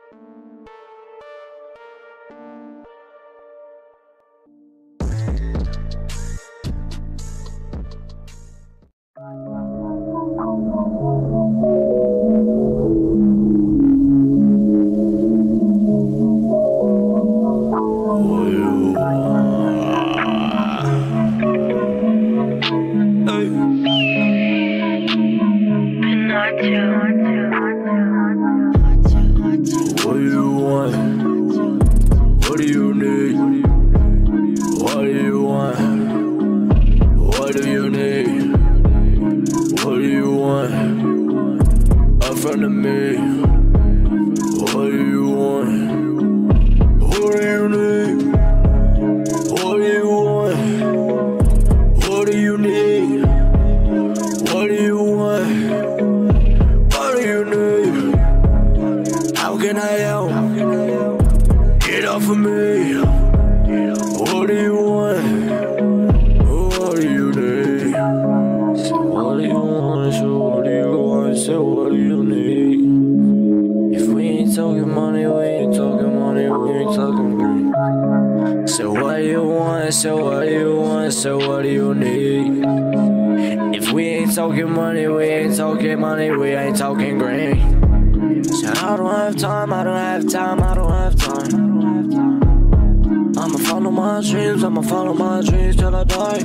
What do you want? What do you need? What do you want? What do you need? What do you want? Up front of me. What do you want? What do you need? What do you want? What do you need? What do you want? What do you need? How can I help? Get off of me. What do you want? What do you need? So what do you want? So what do you want? So what do you need? If we ain't talking money, we ain't talking money, we ain't talking green. So what do you want? So what do you want? So what do you need? If we ain't talking money, we ain't talking money, we ain't talking green. Said I don't have time, I don't have time, I don't have time. I'ma follow my dreams, I'ma follow my dreams till I die.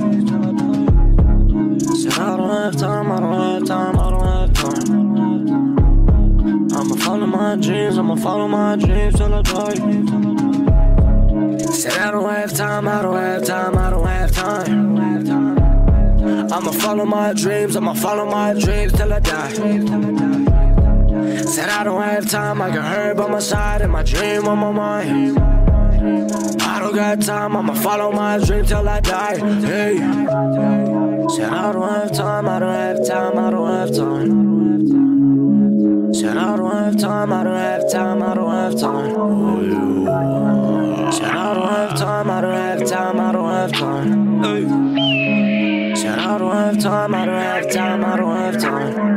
Said I don't have time, I don't have time, I don't have time. I'ma follow my dreams, I'ma follow my dreams till I die. Said I don't have time, I don't have time, I don't have time. I'ma follow my dreams, I'ma follow my dreams till I die. Said I don't have time, I got her by my side and my dream on my mind. I don't got time, I'ma follow my dream till I die. Hey. Said I don't have time, I don't have time, I don't have time. Said I don't have time, I don't have time, I don't have time. Said I don't have time, I don't have time, I don't have time. Hey. Said I don't have time, I don't have time, I don't have time.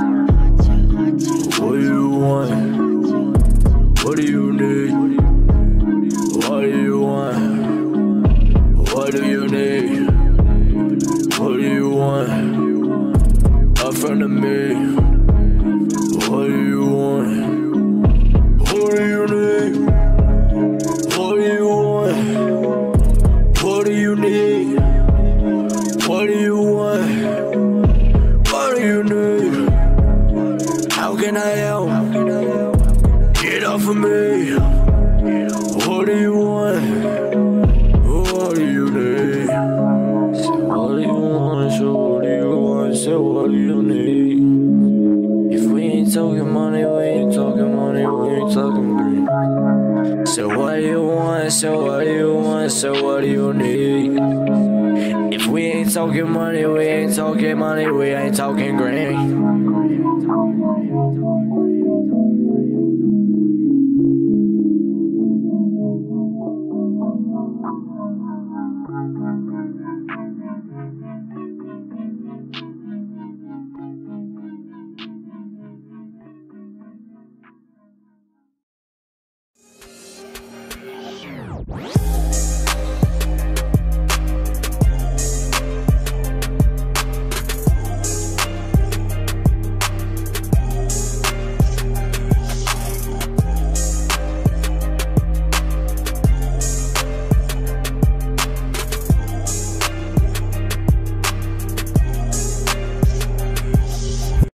What do you want? What do you need? What do you want? What do you need? What do you want? Up front of me. What do you want? What do you need? What do you want? What do you need? What do you want? What do you need? How can I help? Get off of me. What do you want? What do you need? So what do you want? So what do you want? So what do you need? If we ain't talking money, we ain't talking money, we ain't talking green. So what do you want? So what do you want? So what do you need? If we ain't talking money, we ain't talking money, we ain't talking green.